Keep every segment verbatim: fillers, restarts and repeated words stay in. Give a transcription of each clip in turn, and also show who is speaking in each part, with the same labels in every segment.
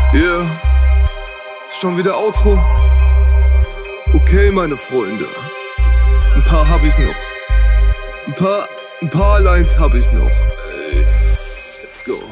Speaker 1: Yeah, schon wieder Outro. Okay, meine Freunde, ein paar hab ich noch. Ein paar, ein paar Lines hab ich noch. Ey, let's go.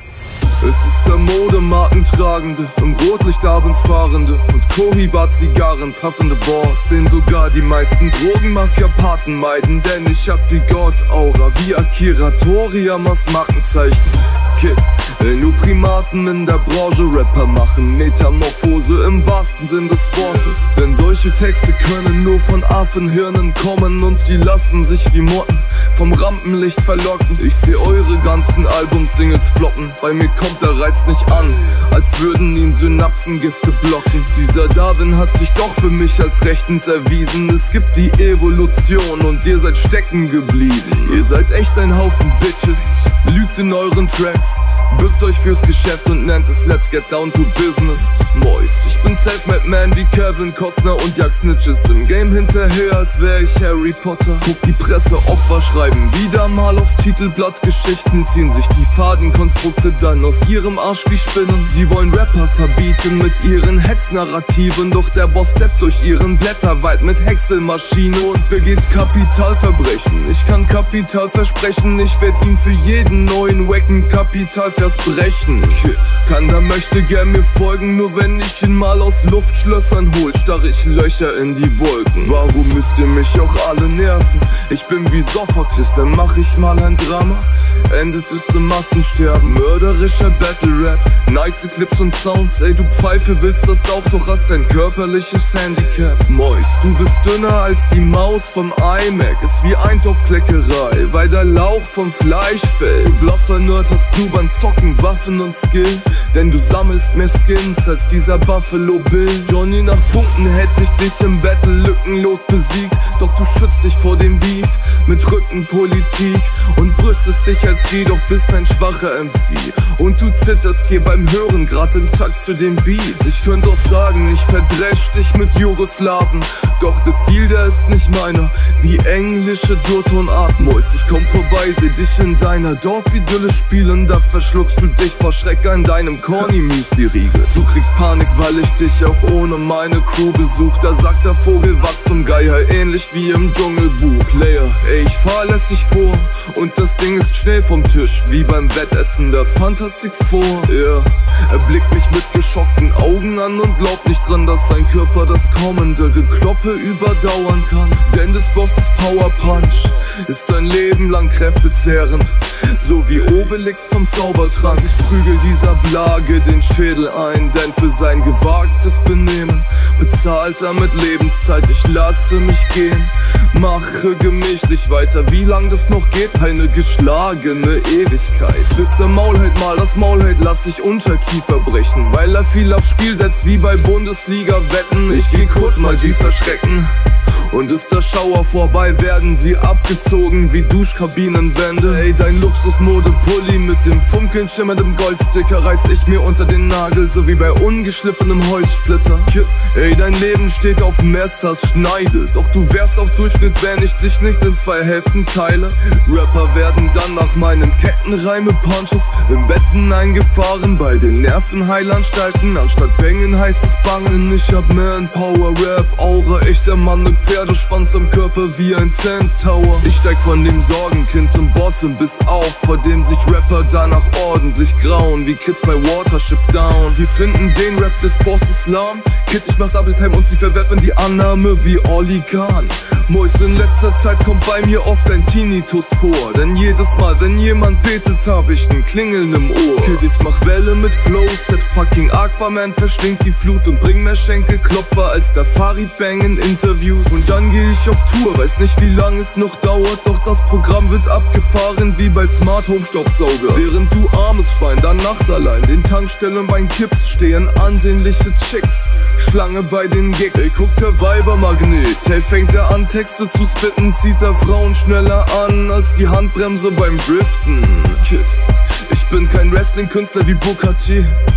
Speaker 1: Es ist der Modemarkentragende, im Rotlicht abends fahrende und Cohiba-Zigarren puffende Boss, den sogar die meisten Drogenmafia-Paten meiden, denn ich hab die God-Aura wie Akira Toriyamas Markenzeichen. Kid, will nur Primaten in der Branche Rapper machen, Metamorphose im wahrsten Sinn des Wortes. Denn solche Texte können nur von Affenhirnen kommen und sie lassen sich wie Motten vom Rampenlicht verlocken. Ich seh eure ganzen Album-Singles floppen, bei mir kommt der Reiz nicht an, als würden ihn Synapsengifte blocken. Dieser Darwin hat sich doch für mich als rechtens erwiesen. Es gibt die Evolution und ihr seid stecken geblieben. Ihr seid echt ein Haufen Bitches, lügt in euren Tracks, bückt euch fürs Geschäft und nennt es Let's Get Down to Business. Mois, ich bin Selfmade Man wie Kevin Costner und jag Snitches im Game hinterher, als wär ich Harry Potter. Guck die Presse, Opfer schreiben wieder mal aufs Titelblatt Geschichten, ziehen sich die Fadenkonstrukte dann aus ihrem Arsch wie Spinnen. Sie wollen Rapper verbieten mit ihren Hetznarrativen, doch der Boss steppt durch ihren Blätterwald mit Häckselmaschine und begeht Kapitalverbrechen. Ich kann Kapital versprechen, ich werd ihm für jeden neuen wacken Kapital versprechen. Kid, kann da möchte gern mir folgen, nur wenn ich ihn mal aus Luftschlössern hol, starre ich Löcher in die Wolken. Warum müsst ihr mich auch alle nerven? Ich bin wie Sophokles, dann mach ich mal ein Drama, endet es im Massensterben. Mörderischer Battle-Rap, nice Clips und Sounds. Ey, du Pfeife, willst das auch, doch hast ein körperliches Handicap. Mois, du bist dünner als die Maus vom iMac, ist wie Eintopfkleckerei, weil der Lauch vom Fleisch fällt. Du blasser Nerd, hast du beim Zocken Waffen und Skills, denn du sammelst mehr Skins als dieser Buffalo Bill. Johnny, nach Punkten hätte ich dich im Battle lückenlos besiegt, doch du schützt dich vor dem Beef mit Rückenpolitik und brüstest dich als G, doch bist ein schwacher M C. Und du zitterst hier beim Hören, grad im Takt zu den Beats. Ich könnte auch sagen, ich verdresch dich mit Jugoslawen, doch der Stil, der ist nicht meiner, wie englische Durtonart. Mois, ich komm vorbei, seh dich in deiner Dorfidylle spielen, da verschluckst du dich vor Schreck an deinem Corny-Müsli-Riegel. Du kriegst Panik, weil ich dich auch ohne meine Crew besuch, da sagt der Vogel was zum Geier, ähnlich wie im Dschungelbuch. Layer, ey, ich fahr lässig vor und das Ding ist schnell vom Tisch, wie beim Wettessen der Fantastic Four. Yeah. Er blickt mich mit geschockten Augen an und glaubt nicht dran, dass sein Körper das kommende Gekloppe überdauern kann. Denn des Bosses Power Punch ist dein Leben lang kräftezehrend, so wie Obelix vom Zaubertrank. Ich prügel dieser Blage den Schädel ein, denn für sein gewagtes Benehmen bezahlt er mit Lebenszeit. Ich lasse mich gehen, mache gemächlich weiter, wie lang das noch geht, eine geschlagene Ewigkeit. Bis der Maul hält, mal das Maul hält, lass ich Unterkiefer brechen, weil er viel aufs Spiel setzt, wie bei Bundesliga-Wetten. Ich geh kurz mal die verschrecken, und ist der Schauer vorbei, werden sie abgezogen wie Duschkabinenwände. Ey, dein Luxusmode-Pulli mit dem funkeln schimmerndem Goldsticker reiß ich mir unter den Nagel, so wie bei ungeschliffenem Holzsplitter. Kid, ey, dein Leben steht auf Messers Schneide, doch du wärst auch Durchschnitt, wenn ich dich nicht in zwei Hälften teile. Rapper werden dann nach meinen Kettenreime-Punches im Betten eingefahren, bei den Nervenheilanstalten, anstatt Bängen heißt es Bangen. Ich hab Manpower, Rap, Aura, echter Mann mit Pferdeschwanz am Körper wie ein Centaur. Ich steig von dem Sorgenkind zum Boss im Biss auf, vor dem sich Rapper danach ordentlich grauen, wie Kids bei Watership Down. Sie finden den Rap des Bosses lahm, Kid, ich mach Double Time und sie verwerfen die Annahme wie Olli Kahn. Mois, in letzter Zeit kommt bei mir oft ein Tinnitus vor, denn jedes Mal, wenn jemand betet, hab ich ein Klingeln im Ohr. Kid, ich mach Welle mit Flow, selbst fucking Aquaman verschlingt die Flut und bring mehr Schenkelklopfer als der Farid Bang in Interviews. Und dann geh ich auf Tour, weiß nicht wie lang es noch dauert, doch das Programm wird abgefahren wie bei Smart Home Staubsauger. Während du armes Schwein dann nachts allein den Tankstellenwein kippst, stehen ansehnliche Chicks Schlange bei den Gigs. Ey, guckt der Weibermagnet, hey, fängt er an Texte zu spitten, zieht er Frauen schneller an als die Handbremse beim Driften. Kid, ich bin kein Wrestling-Künstler wie Booker T,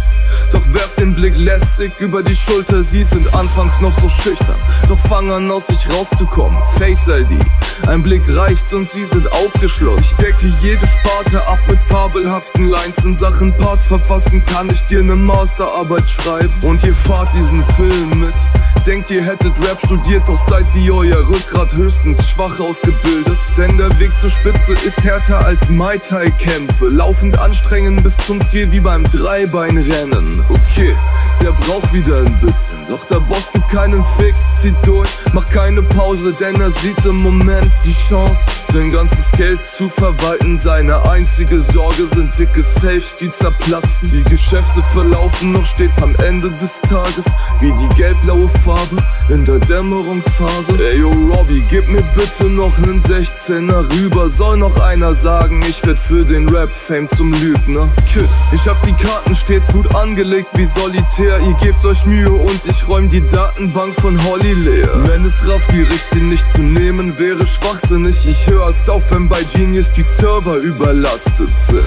Speaker 1: Doch werf den Blick lässig über die Schulter, sie sind anfangs noch so schüchtern, doch fangen an aus sich rauszukommen. Face I D, ein Blick reicht und sie sind aufgeschlossen. Ich decke jede Sparte ab mit fabelhaften Lines. In Sachen Parts verfassen kann ich dir ne Masterarbeit schreiben. Und ihr fahrt diesen Film mit. Denkt ihr hättet Rap studiert, doch seid ihr euer Rückgrat höchstens schwach ausgebildet. Denn der Weg zur Spitze ist härter als Muay Thai Kämpfe. Laufend anstrengen bis zum Ziel wie beim Dreibeinrennen. Okay, der braucht wieder ein bisschen, doch der Boss gibt keinen Fick, zieht durch, macht keine Pause, denn er sieht im Moment die Chance, sein ganzes Geld zu verwalten. Seine einzige Sorge sind dicke Safes, die zerplatzen. Die Geschäfte verlaufen noch stets am Ende des Tages wie die gelb-blaue Farbe in der Dämmerungsphase. Ey yo Robbie, gib mir bitte noch nen sechzehner rüber. Soll noch einer sagen, ich werd für den Rap-Fame zum Lügner. Kid, ich hab die Karten stets gut angelegt wie Solitär. Ihr gebt euch Mühe und ich räum die Datenbank von Holly leer. Wenn es raffgierig sie nicht zu nehmen wäre schwachsinnig. Ich höre erst auf, wenn bei Genius die Server überlastet sind.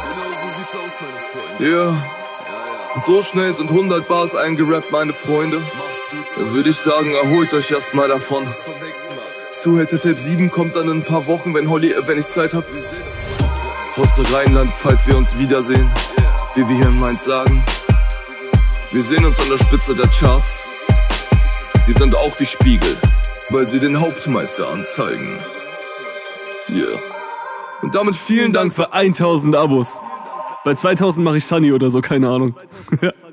Speaker 1: Ja, yeah. Und so schnell sind hundert Bars eingerappt, meine Freunde. Dann würde ich sagen, erholt euch erstmal davon. Zuhälter Tape sieben kommt dann in ein paar Wochen, wenn Holly, äh, wenn ich Zeit hab. Aus der Rheinland, falls wir uns wiedersehen. Wie wir hier in Mainz sagen. Wir sehen uns an der Spitze der Charts. Die sind auch wie Spiegel, weil sie den Hauptmeister anzeigen. Yeah. Und damit vielen Dank für
Speaker 2: tausend Abos. Bei zweitausend mache ich Sunny oder so, keine Ahnung.